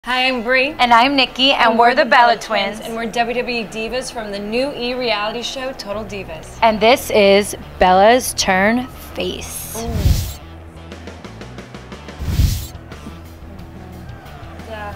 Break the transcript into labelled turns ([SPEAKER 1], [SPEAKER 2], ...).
[SPEAKER 1] Hi, I'm Bree.
[SPEAKER 2] And I'm Nikki, and we're the Bella Twins.
[SPEAKER 1] And we're WWE Divas from the new E-reality show, Total Divas.
[SPEAKER 2] And this is Bella's Turn Face.
[SPEAKER 1] Ooh. Yeah.